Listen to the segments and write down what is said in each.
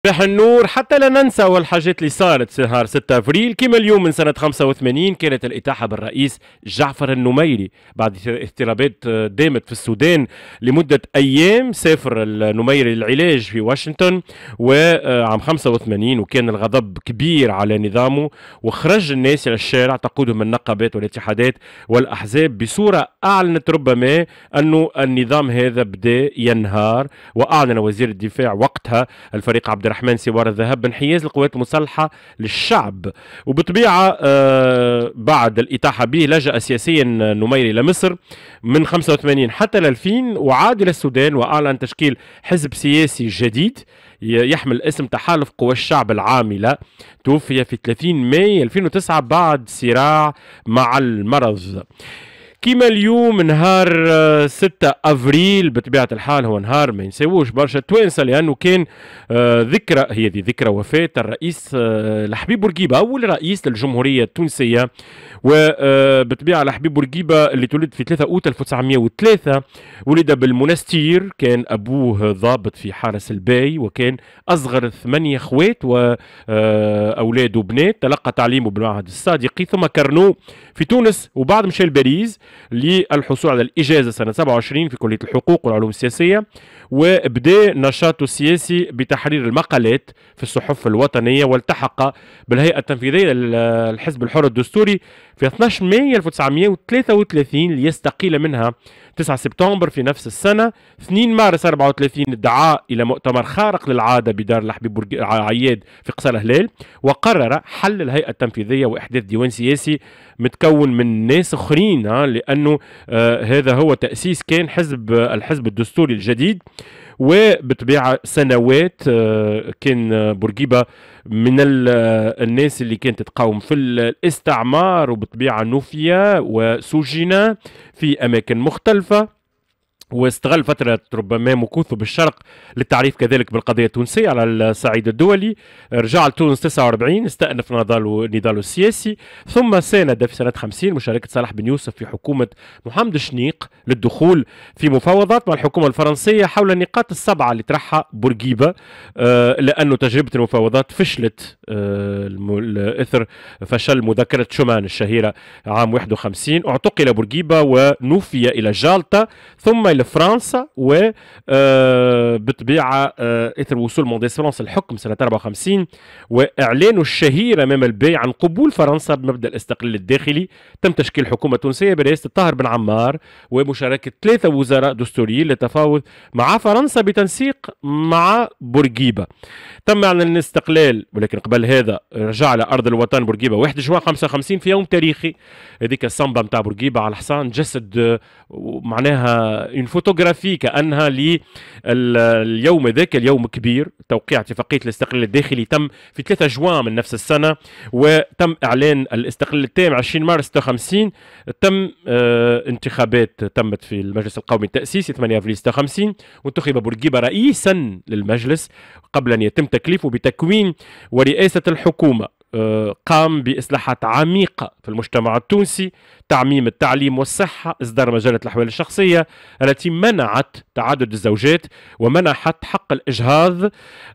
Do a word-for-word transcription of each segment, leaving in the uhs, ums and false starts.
صباح النور. حتى لا ننسى والحاجات اللي صارت نهار ستة أفريل كما اليوم من سنة خمسة وثمانين كانت الإتاحة بالرئيس جعفر النميري بعد اضطرابات دامت في السودان لمدة أيام. سافر النميري للعلاج في واشنطن وعام خمسة وثمانين وكان الغضب كبير على نظامه وخرج الناس إلى الشارع تقودهم النقابات والاتحادات والأحزاب بصورة أعلنت ربما أنه النظام هذا بدأ ينهار. وأعلن وزير الدفاع وقتها الفريق عبد الرحمن سوار الذهب بانحياز القوات المسلحة للشعب. وبطبيعة آه بعد الإتاحة به لجأ سياسيا نميري لمصر من خمسة وثمانين حتى ألفين وعاد إلى السودان وأعلن تشكيل حزب سياسي جديد يحمل اسم تحالف قوى الشعب العاملة. توفي في ثلاثين ماي ألفين وتسعة بعد صراع مع المرض. كيما اليوم نهار ستة أفريل بطبيعة الحال هو نهار ما ينساوش برشا توانسة لأنه كان ذكرى هي ذي ذكرى وفاة الرئيس لحبيب بورقيبة أول رئيس للجمهورية التونسية. وبطبيعة لحبيب بورقيبة اللي تولد في ثلاثة أوت ألف وتسعمائة وثلاثة ولد بالمنستير. كان أبوه ضابط في حارس الباي وكان أصغر ثمانية أخوات وأولاد وبنات. تلقى تعليمه بالمعهد الصادقي ثم كرنوه في تونس وبعد مشى لباريس للحصول على الإجازة سنة سبعة وعشرين في كلية الحقوق والعلوم السياسية. وبدأ نشاطه السياسي بتحرير المقالات في الصحف الوطنية والتحق بالهيئة التنفيذية للحزب الحر الدستوري في اثني عشر ماي ألف وتسعمائة وثلاثة وثلاثين ليستقيل منها تسعة سبتمبر في نفس السنة. اثنين مارس أربعة وثلاثين ادعى إلى مؤتمر خارق للعادة بدار لحبيب عياد في قصر الهلال وقرر حل الهيئة التنفيذية وإحداث ديوان سياسي متكون من ناس اخرين لأنه آه هذا هو تأسيس كان حزب الحزب الدستوري الجديد. وبطبيعة سنوات آه كان بورقيبة من الناس اللي كانت تقاوم في الاستعمار وبطبيعة نوفيا وسجن في أماكن مختلفة. واستغل فترة ربما مكوثه بالشرق للتعريف كذلك بالقضية التونسية على الصعيد الدولي. رجع لتونس تسعة وأربعين استأنف نضاله نضاله السياسي ثم ساند في سنة خمسين مشاركة صلاح بن يوسف في حكومة محمد شنيق للدخول في مفاوضات مع الحكومة الفرنسية حول النقاط السبعة اللي طرحها بورقيبة آه لأنه تجربة المفاوضات فشلت آه إثر فشل مذكرة شومان الشهيرة عام واحد وخمسين. اعتقل بورقيبة ونوفي إلى جالطة ثم لفرنسا وبطبيعة إثر وصول مونديس فرنسا الحكم سنة أربعة وخمسين وإعلانه الشهير أمام البي عن قبول فرنسا بمبدأ الاستقلال الداخلي. تم تشكيل حكومة تونسية برئاسة الطاهر بن عمار ومشاركة ثلاثة وزراء دستوريين للتفاوض مع فرنسا بتنسيق مع بورقيبة. تم إعلان الاستقلال ولكن قبل هذا رجع على أرض الوطن بورقيبة واحد جوان خمسة وخمسين في يوم تاريخي. هذيك الصنبة متاع بورقيبة على الحصان جسد معناها فوتوغرافي كأنها لليوم ذاك اليوم كبير. توقيع اتفاقية الاستقلال الداخلي تم في ثلاثة جوان من نفس السنة وتم إعلان الاستقلال التام عشرين مارس ستة وخمسين. تم آه انتخابات تمت في المجلس القومي التأسيسي ثمانية أفريل ستة وخمسين وانتخب بورقيبة رئيسا للمجلس قبل أن يتم تكليفه بتكوين ورئاسة الحكومة. قام بإصلاحات عميقة في المجتمع التونسي تعميم التعليم والصحة إصدار مجلة الأحوال الشخصية التي منعت تعدد الزوجات ومنحت حق الإجهاض.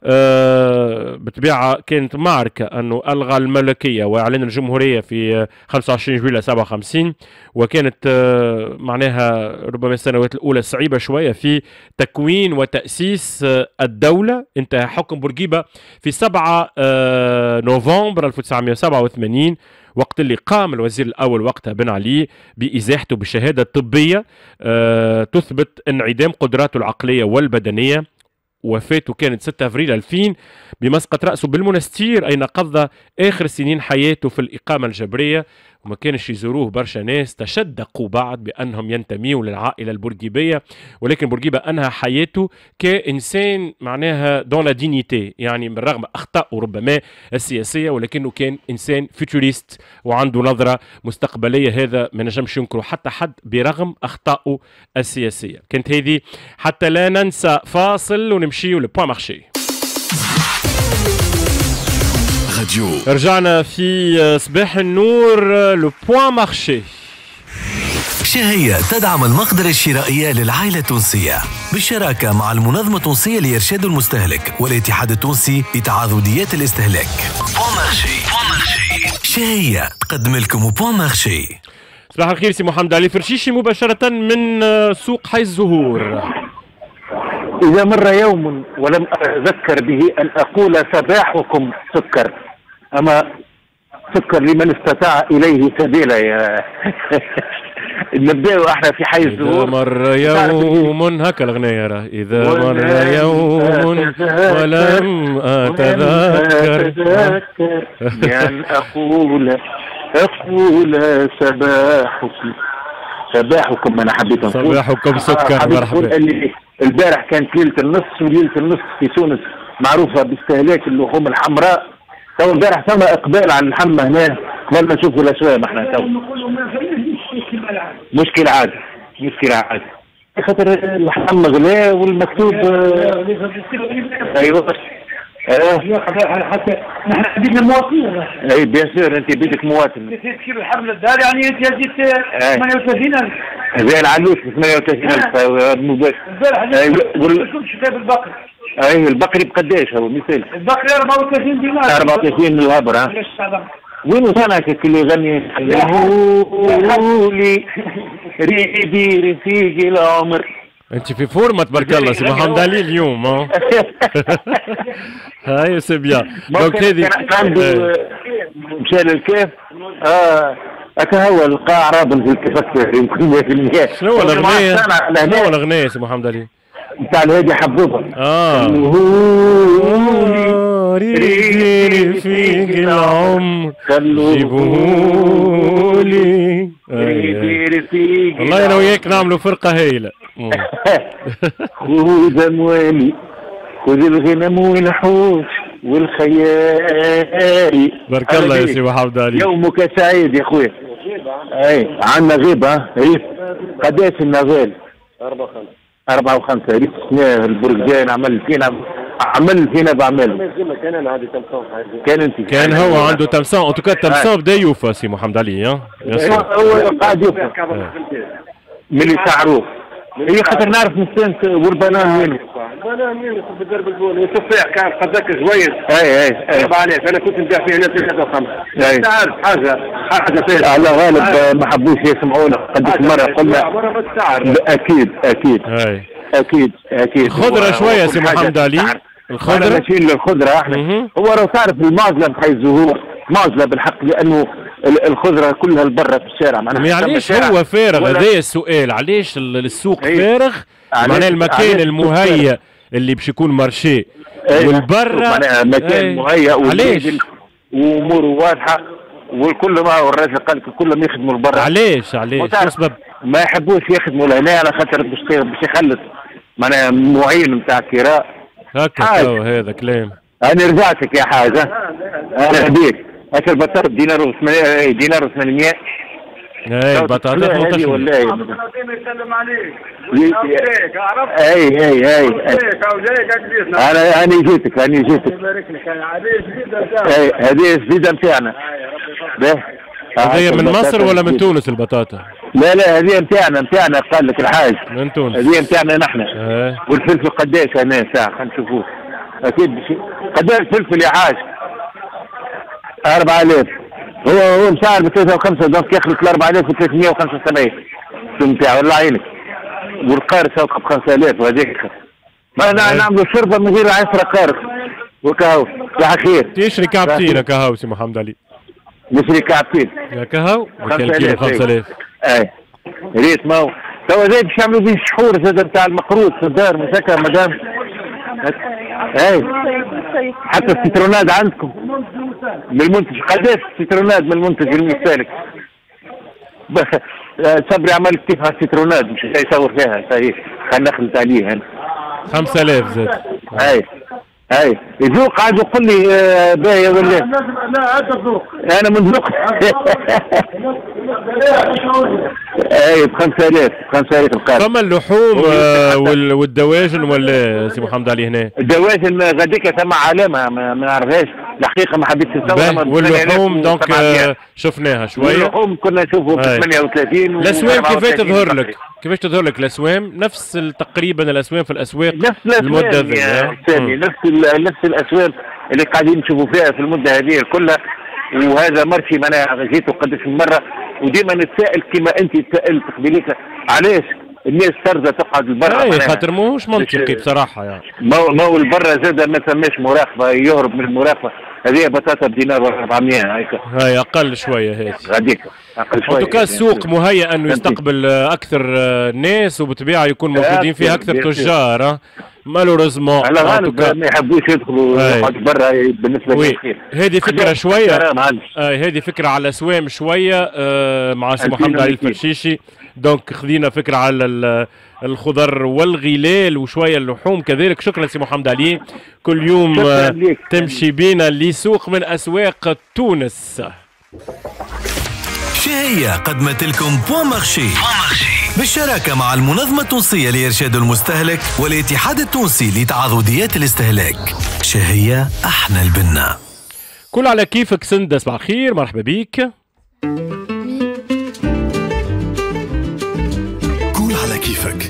أه بطبيعة كانت معركة أنه ألغى الملكية وإعلان الجمهورية في خمسة وعشرين جويلية سبعة وخمسين وكانت أه معناها ربما السنوات الأولى صعيبة شوية في تكوين وتأسيس أه الدولة. انتهى حكم بورقيبة في سبعة أه نوفمبر ألف وتسعمائة وسبعة وثمانين وقت اللي قام الوزير الأول وقتها بن علي بإزاحته بشهادة طبية أه تثبت انعدام قدراته العقلية والبدنية. وفاته كانت ستة أفريل ألفين بمسقط رأسه بالمنستير أين قضى آخر سنين حياته في الإقامة الجبرية. وما كانش يزوروه برشا ناس تشدقوا بعد بأنهم ينتميوا للعائلة البورقيبية ولكن بورقيبة أنهى حياته كإنسان معناها دون لا دينيتي يعني بالرغم أخطاءه ربما السياسية ولكنه كان إنسان فيتوريست وعنده نظرة مستقبلية. هذا ما نجمش ينكره حتى حد برغم أخطاءه السياسية. كانت هذه حتى لا ننسى فاصل ونمشي لبوان مارشي. رجعنا في صباح النور لو بوان مارشي. شهية تدعم المقدرة الشرائية للعائلة التونسية بالشراكة مع المنظمة التونسية لإرشاد المستهلك والاتحاد التونسي لتعاضديات الاستهلاك. بون مارشي. شهية تقدم لكم بون مارشي. صباح الخير سي محمد علي فرشيشي مباشرة من سوق حي الزهور. إذا مر يوم ولم أتذكر به أن أقول صباحكم سكر، أما سكر لمن استطاع إليه سبيلا. يا نبدأ احنا في حي الزهور. إذا مر يوم هكا الأغنية راه إذا مر يوم ولم أتذكر بأن أقول أقول صباحكم صباحكم. أنا حبيت نقول صباحكم سكر. مرحبا. البارح كانت ليلة النصف، وليلة النصف في تونس معروفة باستهلاك اللحوم الحمراء. تو البارح ثم إقبال على اللحم هنا قبل ما نشوفوا الأسواق. احنا تو مشكلة عادي مشكلة عادي خاطر اللحم غلا والمكتوب. ايوه حتى نحن بدنا مواطنين. اي بيان سور انت بدك مواطن. تسير الحمل الدار يعني انت زدت ثمانية وثلاثين ألف. زي العلوش ب ثمانية وثلاثين ألف مباشر. البارح كنت كتاب البقري. اي البقري بقداش هو مثال؟ البقري أربعة وثلاثين دينار. أربعة وثلاثين الهبر. ها وين وصلك اللي يغني لي ريدي رفيق العمر؟ انت في فورمة تبارك الله سي محمد علي اليوم. ها هاي سي بيان. دونك هذه عنده مشى للكيف. اه هكا هو القاع رابط في الكفاك يمكن مية بالمية. شنو الاغنية؟ شنو الاغنية سي محمد علي؟ نتاع الهادي حبوبة. اه ريدي رفيق العمر جيبولي. والله انا وياك نعملوا فرقة هايلة. خذ اموالي خذ الغنم والحوش والخيال. بارك الله يا سي محمد علي. يومك سعيد يا خويا. اي عندنا غيبة. اي قداش النغال؟ أربعة وخمسة. أربعة وخمسة. ريت سنة البرجان عمل فينا عمل فينا بعمل. كان انا عندي تمسون. كان انت كان هو عنده تمسون. ان توكا تمسون بدا يوفى سي محمد علي. ها هو قاعد يوفى ملي تعروف. هي خاطر نعرف نستانس. والبنان وين؟ البنان وين في درب البول والتفاح كان قداك زوين. اي اي عيب عليك. انا كنت نبيع فيه هنا ثلاثة وخمسة. انت عارف حاجه حاجه فيها على غالب ما حبوش يسمعونا قديش مره قلنا. اكيد اكيد اي اكيد اكيد. الخضره شويه سي محمد علي. الخضره نشيل الخضره احنا. هو راه تعرف المعزله بحي الزهور معزله بالحق لانه الخضره كلها لبرا في الشارع. معناها علاش هو فارغ؟ هذا السؤال. علاش السوق فارغ؟ معناها المكان المهيأ اللي باش يكون مارشي والبرا مكان مهيأ علاش؟ واموره واضحه والكل ما هو الراجل قال لك كلهم يخدموا لبرا. علاش علاش؟ شو السبب؟ ما يحبوش يخدموا لهنا على خاطر باش باش يخلص معناها معين نتاع كراء. هكا هذا كلام. انا رجعتك يا حاجه. انا بيك اكل بطاطا دينار وثمانية دينار وثمانمية. اي بطاطا ثمانية والله يسلم عليك. اي اي اي انا انا جيتك انا جيتك. اي هذه جديده نتاعنا. هذه من مصر ولا من تونس البطاطا؟ لا لا هذه نتاعنا نتاعنا قال لك الحاج. من تونس. هذه نتاعنا نحن. والفلفل قداش هنا ساعه خلينا نشوفوه. اكيد قداش الفلفل يا حاج؟ أربعة آلاف. هو هو مسعر ب ثلاثة وخمسة دونك يخلص ل أربعة آلاف وثلاثمية وخمسة وسبعين. شو نتاعو الله يعينك. والقارص هاكا ب خمسة آلاف وهذيك. ما نعملوا شربة من غير عشرة قارص. وكهو صباح الخير. تشري كعبتين كهو سي محمد علي. نشري كعبتين. يا كهو بكام كيلو خمسة آلاف. اي ريت ما هو. توا زاد باش يعملوا بيه الشحور زاد نتاع المقروض في الدار مش هكا مدام. اي حتى السيتروناد عندكم من المنتج. قداش السيتروناد من المنتج المستهلك؟ صبري عمل كيف هالسيتروناد مش يصور فيها صحيح. خلينا نخلط عليه انا. خمسة آلاف زاد. اي اي يذوق عاد يقول لي باهي ولا لا؟ لا هذا الذوق. انا من ذوق. اي ب خمسة آلاف خمسة آلاف القارب. فما اللحوم والدواجن ولا سي محمد علي هنا؟ الدواجن غاديك ثم علامه ما نعرفهاش. الحقيقه ما حبيتش نصور. واللحوم دونك آه شفناها شويه. اللحوم كنا نشوفوا ب ثمانية وثلاثين. الاسوام كيفاش تظهر لك؟ كيفاش تظهر لك الاسوام؟ نفس تقريبا الاسوام في الاسواق نفس المده هذه سامي، نفس نفس الاسوام اللي قاعدين نشوفوا فيها في المده هذه كلها. وهذا مرشي معناها جيت قداش من مره، وديما نتسائل كما انت تسالت قبيليك علاش الناس ترضى تقعد لبرا. اي خاطر ماهوش منطقي بصراحه يعني. ما هو البرا زاد ما ثماش مراقبه، يهرب من المراقبه. هذه بطاطا بدينار ولا أربعمية هيك. هاي اقل شويه هيك. غاديك اقل شويه. ان السوق مهيئ انه يستقبل اكثر ناس، وبالطبيعه يكون موجودين فيه اكثر تجار. مالوريزمون على غالب ما يحبوش يدخلوا يقعدوا برا بالنسبه للخير. هذه فكره شويه. آه هذه فكره على الاسوام شويه آه مع سي محمد علي الفرشيشي. دونك خذينا فكره على الخضر والغلال وشويه اللحوم كذلك. شكرا سي محمد علي. كل يوم آه تمشي بينا لسوق من اسواق تونس. شهية قدمت لكم بوان مارشي بالشراكة مع المنظمة التونسية لإرشاد المستهلك والاتحاد التونسي لتعاضديات الاستهلاك. شهية احنا البنا. كل على كيفك سندة، صباح الخير، مرحبا بيك. كل على كيفك.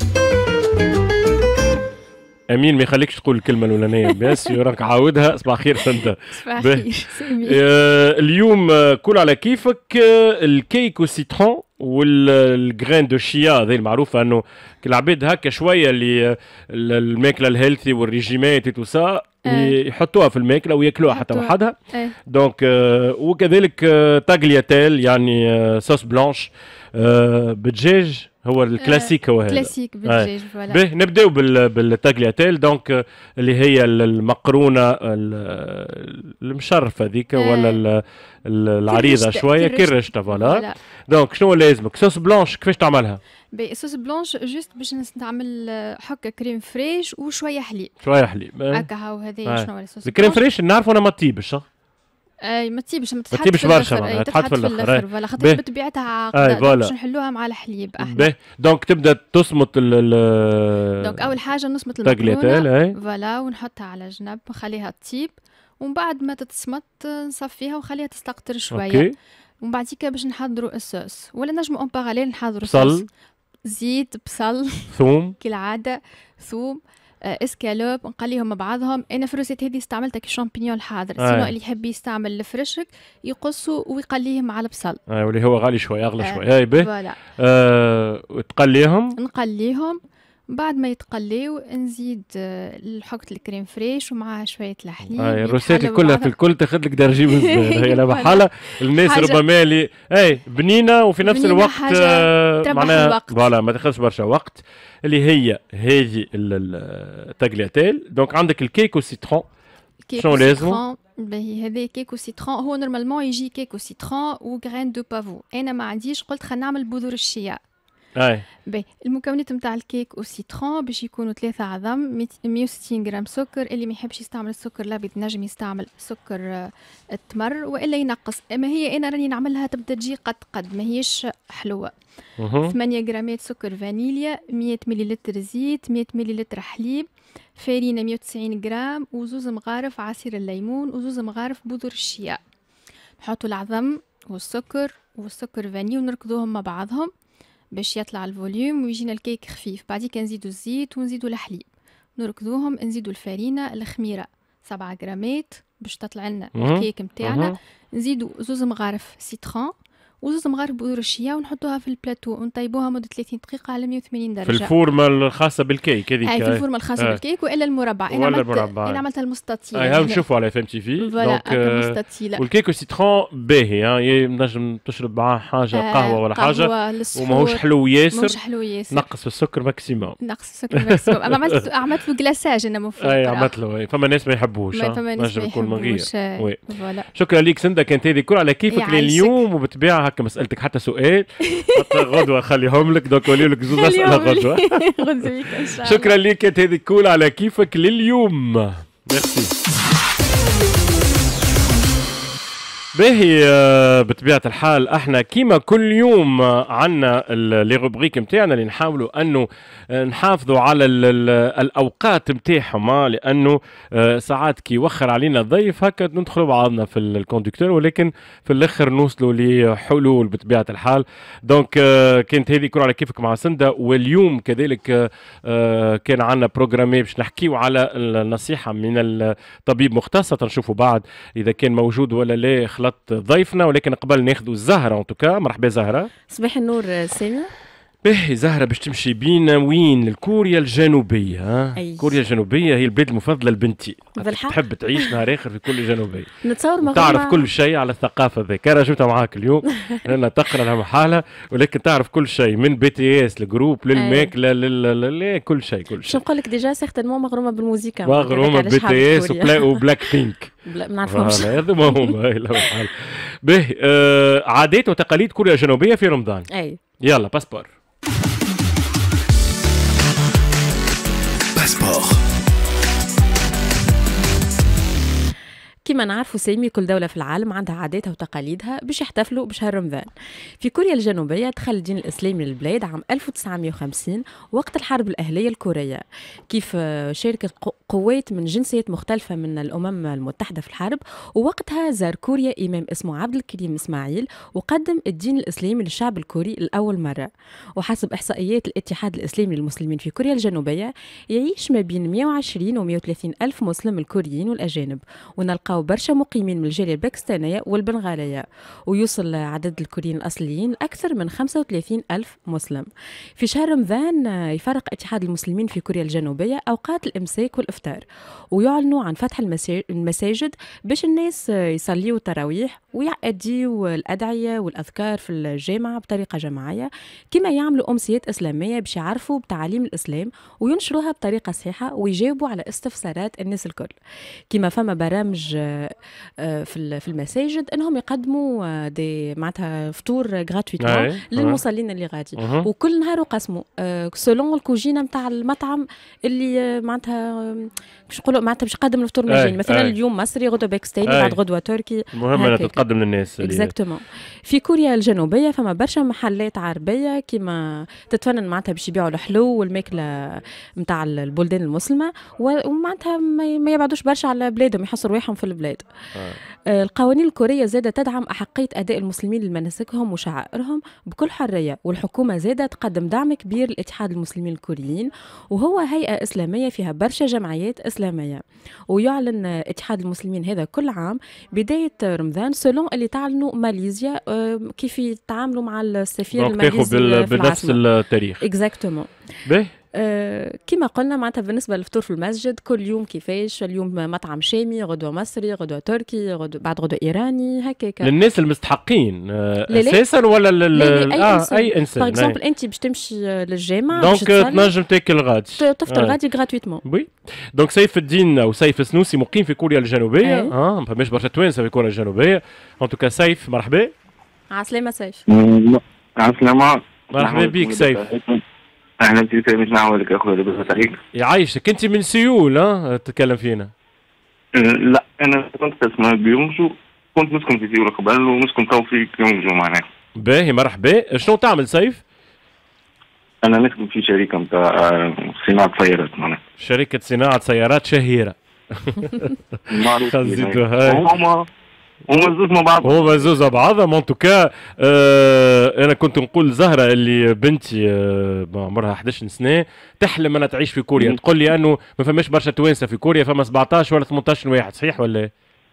امين ما يخليكش تقول الكلمه الاولانيه بس راك عاودها. صباح الخير سنده. صباح الخير. آه اليوم آه كل على كيفك. آه الكيك والسيترون والجرين دو شيا هذه المعروفه انه العباد هكا شويه اللي الماكله الهيلثي والريجيمات تو سا يحطوها في الماكله وياكلوها حتى وحدها. دونك آه وكذلك آه تاغلياتيل يعني آه صوص بلانش آه بالدجاج هو الكلاسيك. هو هذا كلاسيك بالدجاج. فوالا باهي نبداو بالتاغلياتيل. دونك اللي هي المقرونه المشرفه ذيك ولا العريضه شويه كرشته. فوالا دونك شنو لازمك؟ صوص بلانش كيفاش تعملها؟ باهي صوص بلانش جوست باش نستعمل حكه كريم فريش وشويه حليب. شويه حليب هكا هاو. هذه شنو هو الصوص الكريم فريش نعرفوا انا ما تطيبش. اي ما تطيبش، ما تطيبش برشا، تحط في الاخر. فوالا خاطر بطبيعتها عاقده باش نحلوها مع الحليب احنا. دونك تبدا تصمت ال دونك اول حاجه نصمت المكرونه فوالا ونحطها على جنب نخليها تطيب، ومن بعد ما تتصمت نصفيها ونخليها تستقطر شويه. ومن بعد كده باش نحضروا الصوص، ولا نجموا اون باراليل نحضروا صوص زيت بصل ثوم كالعاده ثوم اسكالوب نقليهم مع بعضهم. انا في الروسيت هذه استعملت الشامبينيون الحاضر. آه. سينو اللي يحب يستعمل الفرشك يقصوا ويقليهم مع البصل. اه واللي هو غالي شويه اغلى آه. شويه. اي به آه وتقليهم نقليهم بعد ما يتقليو نزيد حكة الكريم فريش ومعها شويه الحليب. آه الروسيت كلها في الكل تاخذ لك درجه بالزبال. هي لا بحالة الناس ربما اللي اي بنينه وفي نفس الوقت آه معناها فوالا ما تاخذش برشا وقت. اللي هي هذه التاغلياتيل. دونك عندك الكيك والسيترون. شنو لازم؟ باهي هذا كيك وسيترون. هو نورمالمون يجي كيك وسيترون وغرين دو بافو. انا ما عنديش، قلت خلينا نعمل بذور الشيا. اي باهي المكونات نتاع الكيك والسيترون باش يكونوا ثلاثة عظم، مية وستين غرام سكر. اللي ما يحبش يستعمل السكر الابيض نجم يستعمل سكر التمر والا ينقص. اما هي انا راني نعملها تبدا تجي قد قد ما هيش حلوه. ثمانية غرامات سكر فانيليا، مية مليلتر زيت، مية مليلتر حليب، فارينه مية وتسعين غرام، وزوز مغارف عصير الليمون، وزوز مغارف بذور الشيا. نحطوا العظم والسكر والسكر فاني ونركضوهم مع بعضهم باش يطلع الفوليوم ويجينا الكيك خفيف. بعديك نزيدوا الزيت ونزيدوا الحليب نركضوهم. نزيدوا الفارينه الخميره سبعة غرامات باش تطلع لنا الكيك متاعنا. نزيدوا زوز مغارف سيترون وزوز مغارف بذور الشيا ونحطوها في البلاتو ونطيبوها مده ثلاثين دقيقه على مية وثمانين درجه في الفورمه الخاصه بالكيك هذيك. اي في الفورمه الخاصه آه. بالكيك والا المربع. انا عملت المربع. انا عملتها المستطيله. اي هاو نشوفوا على فهم تي في. دونك المستطيله. والكيك والسيترون باهي ها نجم تشرب معاه حاجه آه قهوه ولا حاجه وماهوش حلو ياسر. ماهوش حلو ياسر. نقص في السكر ماكسيموم. نقص السكر ماكسيموم. اما عملت عملت له كلاساج انا مفروض. اي عملت له. فما ناس ما يحبوش. فما ناس ما يحبوش. فوالا شكرا ليك سنده. كانت هذه كل على كيفك لليوم. وبالطبيعه هكا مسالتك حتى سؤال غدوه خليهم لك. دوك ولي لك زوز اسئله غدوه. شكرا لك. كانت هذه كول على كيفك لليوم. ميرسي. باهي بطبيعة الحال احنا كيما كل يوم عنا لي روبريك نتاعنا اللي نحاولوا انه نحافظوا على الاوقات نتاعهم، لانه ساعات كي يوخر علينا الضيف هكا ندخلوا بعضنا في الكوندكتور، ولكن في الاخر نوصلوا لحلول بطبيعة الحال. دونك كانت هذه كل على كيفك مع سندا، واليوم كذلك كان عنا بروجرامي باش نحكيو على النصيحة من الطبيب مختص، نشوفوا بعد اذا كان موجود ولا لا خلط ضيفنا، ولكن قبل ناخذوا زهره. ان توكا مرحبا زهره. صباح النور سامي. باهي زهره باش تمشي بينا وين؟ لكوريا الجنوبيه. ها أي. كوريا الجنوبيه هي البلاد المفضله لبنتي، بالحق تحب تعيش نهار اخر في كوريا الجنوبيه. نتصور ما تعرف كل شيء على الثقافه ذيك. انا جبتها معاك اليوم انا تقرا لها محاله، ولكن تعرف كل شيء من بي تي اس الجروب للماكله لل كل شيء كل شيء. شو نقول لك ديجا سيغتينمون مغرومه بالموسيقى، مغرومه بي تي اس وبلاك بينك. لا ما نعرفهمش هذا ما هما. باهي آه عادات وتقاليد كوريا الجنوبيه في رمضان. اي يلا باسبور. باسبور. كما نعرفوا سامي كل دولة في العالم عندها عاداتها وتقاليدها باش يحتفلوا بشهر رمضان. في كوريا الجنوبية دخل الدين الإسلامي للبلاد عام ألف وتسعمائة وخمسين وقت الحرب الأهلية الكورية، كيف شاركت قوات من جنسيات مختلفة من الأمم المتحدة في الحرب، ووقتها زار كوريا إمام اسمه عبد الكريم إسماعيل وقدم الدين الإسلامي للشعب الكوري لأول مرة. وحسب إحصائيات الاتحاد الإسلامي للمسلمين في كوريا الجنوبية يعيش ما بين مئة وعشرين و مئة وثلاثين ألف مسلم الكوريين والأجانب، ونلقى برشا مقيمين من الجالية الباكستانية والبنغالية، ويوصل عدد الكوريين الأصليين أكثر من خمسة وثلاثين ألف مسلم. في شهر رمضان يفرق اتحاد المسلمين في كوريا الجنوبية أوقات الإمساك والإفطار، ويعلنوا عن فتح المساجد باش الناس يصليوا التراويح ويأديوا الأدعية والأذكار في الجامعة بطريقة جماعية، كما يعملوا أمسيات إسلامية باش يعرفوا بتعاليم الإسلام وينشروها بطريقة صحيحة ويجاوبوا على استفسارات الناس الكل. كما فما برامج في في المساجد انهم يقدموا دي معناتها فطور غراتويتمون للمصلين اللي غادي، وكل نهار يقسموا سولون الكوجينه نتاع المطعم اللي معناتها باش نقولوا معناتها باش يقدم الفطور مجاني. مثلا أي. اليوم مصري، غدوه باكستاني، بعد غدوه تركي. المهم انها تتقدم للناس. اكزاكتومون. في كوريا الجنوبيه فما برشا محلات عربيه كيما تتفنن معناتها باش يبيعوا الحلو والماكله نتاع البلدان المسلمه، ومعناتها ما يبعدوش برشا على بلادهم، يحصوا رواحهم في البلاد. آه. القوانين الكورية زادة تدعم أحقية أداء المسلمين لمناسكهم وشعائرهم بكل حرية، والحكومة زادة تقدم دعم كبير لاتحاد المسلمين الكوريين، وهو هيئة إسلامية فيها برشا جمعيات إسلامية. ويعلن اتحاد المسلمين هذا كل عام بداية رمضان سولون اللي تعلنوا ماليزيا آه كيف يتعاملوا مع السفير الماليزي بال... بنفس التاريخ. اكزاكتومون. به آه كما قلنا معناتها بالنسبه للفطور في المسجد كل يوم كيفاش، اليوم مطعم شامي، غدوه مصري، غدوه تركي، غدوه بعد غدوه ايراني، هكاك للناس المستحقين آه اساسا ولا لل... لا لا اي آه انسان. اي انسان. باغ اكزومبل انت باش تمشي للجامع دونك تنجم تاكل غادي، تفطر غادي غراتويتمون. وي دونك سيف الدين او سيف السنوسي مقيم في كوريا الجنوبيه. اه ما فماش برشا توانسه في كوريا الجنوبيه. ان توكا سيف مرحبا. عسلامه سيف. عسلامه. مرحبا بك سيف. اهلا بك سيف. نعاودك اخويا لاباس عليك؟ يعيشك. انت من سيول ها تتكلم فينا؟ لا انا كنت اسمع بيونجو، كنت نسكن في سيول قبل ونسكن تو في كيونجو معناها. باهي مرحبا. شنو تعمل سيف؟ انا نسكن في شركه نتاع صناعه سيارات معناها. شركه صناعه سيارات شهيره. معروف. هما هما زوز مع بعض. هما زوز مع بعضهم. ان توكا آه انا كنت نقول زهره اللي بنتي آه عمرها أحد عشر سنه تحلم انها تعيش في كوريا. م. تقول لي انه ما فماش برشا توانسه في كوريا، فما سبعطاش ولا ثمنطاش واحد، صحيح ولا؟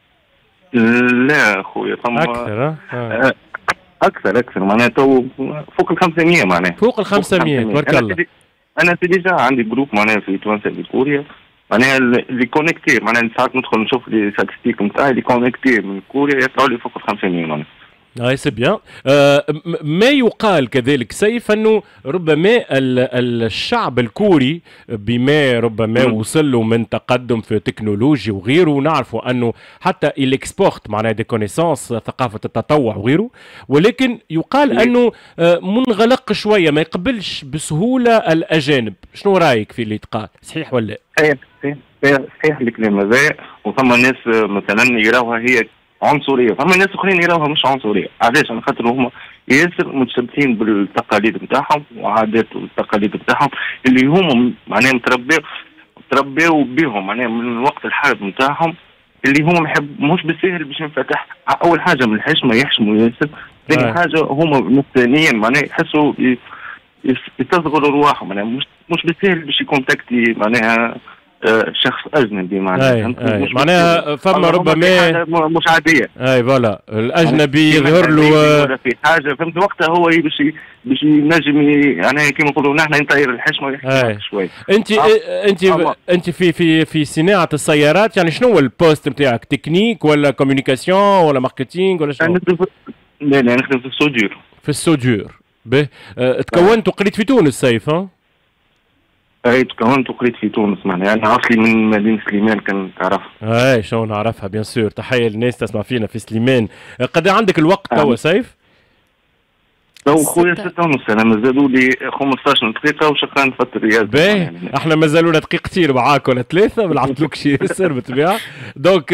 لا اخويا فما اكثر. آه. اكثر اكثر معناها تو فوق ال خمسمائة معناها. فوق ال خمسمائة تبارك الله. انا ديجا عندي جروب معناها في توانسه في كوريا معناها اللي كونكتي، معناها ساعات ندخل نشوف لي ستاتستيك نتاعي اللي كونكتي من كوريا يطلعوا لي فوق ال خمسمائة معناها. اي سي بيان. آه ما يقال كذلك سيف انه ربما الشعب الكوري بما ربما م. وصل له من تقدم في تكنولوجيا وغيره، ونعرفوا انه حتى الاكسبورت معناها دي كونيسانس ثقافه التطوع وغيره، ولكن يقال م. انه آه منغلق شويه، ما يقبلش بسهوله الاجانب. شنو رايك في اللي يتقال، صحيح ولا؟ صحيح صحيح الكلام هذا. وثم ناس مثلا يراوها هي عنصريه، فما ناس اخرين يراوها مش عنصريه. علاش؟ على خاطر هما ياسر متشبثين بالتقاليد نتاعهم وعادات والتقاليد نتاعهم اللي هما معناها متربيو تربيو بهم معناها من وقت الحرب نتاعهم، اللي هما محب مش بالسهل باش ينفتح. اول حاجه من الحشمه يحشموا ياسر، ثاني حاجه هما مستنيين معناها يحسوا يستصغروا رواحهم، معناها مش مش بالسهل باش يكونتاكتي معناها آه شخص اجنبي معناها. معناها فما ربما مش عاديه. اي فوالا الاجنبي يظهر له ولا في حاجه، فهمت؟ وقتها هو باش باش ينجم يعني كيما نقولوا نحن نطير الحشمه ويحكي شوي. انت انت انت في في في صناعه السيارات، يعني شنو هو البوست نتاعك؟ تكنيك ولا كوميونيكاسيون ولا ماركتينغ ولا شنو؟ لا لا نخدم في السوديور. في السوديور. به أه تكونت وقريت في تونس سيف؟ ها؟ اي تكونت وقريت في تونس معناها. انا اصلي من مدينه سليمان كان تعرفها. اي شو نعرفها بيان سور. تحيه للناس تسمع فينا في سليمان. قد عندك الوقت توا سيف؟ تو خويا ستة ونص انا مازالوا لي خمسطاش دقيقة وشقا نفطر رياض. باهي يعني. احنا مازالوا لنا دقيقتين معاك ولا ثلاثة، ما نعطلوكش ياسر بالطبيعة. دونك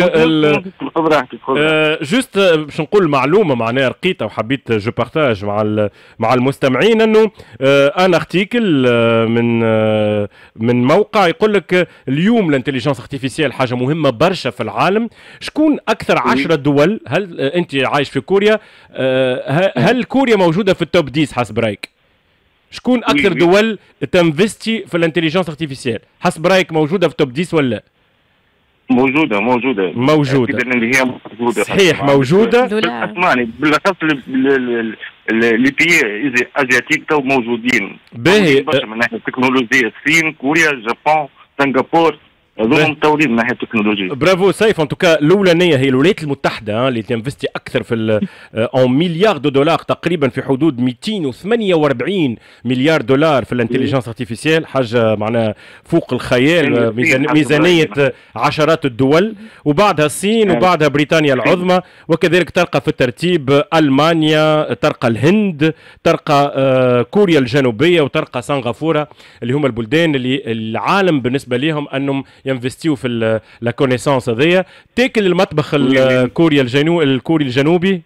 جوست باش نقول معلومة معناها رقيتها وحبيت جو بارتاج مع مع المستمعين، انه انا ارتيكل من من موقع يقول لك اليوم الانتليجنس ارتيفيسيال حاجة مهمة برشا في العالم. شكون اكثر عشرة دول، هل انت عايش في كوريا، هل كوريا موجودة في التوب عشرة حسب رايك؟ شكون اكثر دول تنفستي في الانتليجنس ارتيفيسيال حسب رايك؟ موجوده في التوب عشرة ولا لا؟ موجوده موجوده موجوده اللي هي موجوده صحيح موجوده. اسمعني بالاخص لي بيي ازياتيك تو موجودين باهي من ناحيه التكنولوجيا. الصين، كوريا، اليابان، سنغافور هذوما متطورين من ناحيه التكنولوجيا. برافو سيف. ان توكا الاولانيه هي الولايات المتحده اللي تنفستي اكثر في اون مليار دو دولار، تقريبا في حدود مئتين وثمانية وأربعين مليار دولار في الانتليجنس ارتيفيسيال، حاجه معناها فوق الخيال، ميزانيه عشرات الدول. وبعدها الصين وبعدها بريطانيا العظمى، وكذلك ترقى في الترتيب المانيا، ترقى الهند، ترقى كوريا الجنوبيه، وترقى سنغافوره، اللي هم البلدان اللي العالم بالنسبه لهم انهم ينفستيو في لا كونيسانس هذيا. تاكل المطبخ الكوري الجنوب الكوري الجنوبي؟